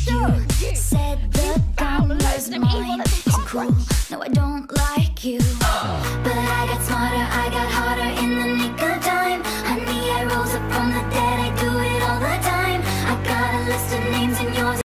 You said the gun was mine. It's cool. No, I don't like you.